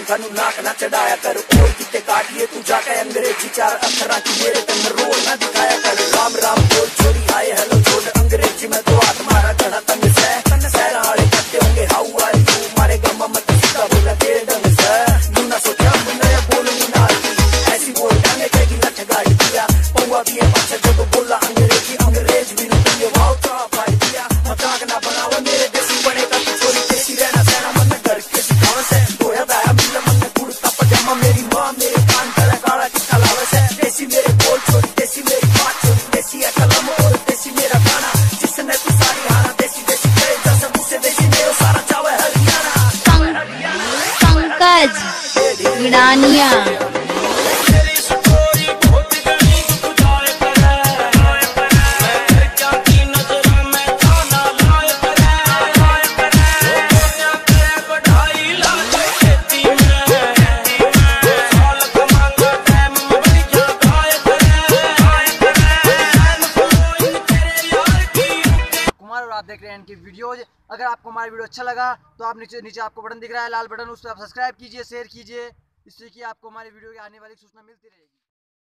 थानू नाक ना चढ़ाया कर और किते काटिए तू जाके अंग्रेजी चार अक्षरा की मेरे तंग रोल ना दिखाया कर। राम राम बोल छोरी हाय हेलो छोड़ अंग्रेजी में तो हाथ मारा घड़ा तंग से सहर हाड़े करते होंगे हाउ आर यू मारे गम मत सीधा बोला तेरे ढंग से तू ना सोचा मैं बोलूंगी ना ऐसी बोल डांगे कहेगी लठ गाड़ी दिया पौवा भी है पाछे जब बोला अंग्रेजी अंग्रेज भी नहीं ये वाव का पाई दिया मजाक ना बनावा मेरे देसी बनेगा तू छोरी देसी रहना सहना मन में घर के सिखावा से होया दाया मिल मन में कुर्ता पजामा मेरी माँ मेरे कान तले काला टिक्का लावे से देसी मेरे बोल छोरी देसी मेरी बात छोरी देसी है कलम और देसी मेरा गाना जिसने तू सारी हाना देसी देसी करे जैसे मुझसे देसी मेरे सारा चावे हरियाणा पंकज गिड़ानिया और आप देख रहे हैं इनकी वीडियोज। अगर आपको हमारा वीडियो अच्छा लगा तो आप नीचे नीचे आपको बटन दिख रहा है लाल बटन, उस पर आप सब्सक्राइब कीजिए, शेयर कीजिए, इससे कि आपको हमारी वीडियो की आने वाली सूचना मिलती रहेगी।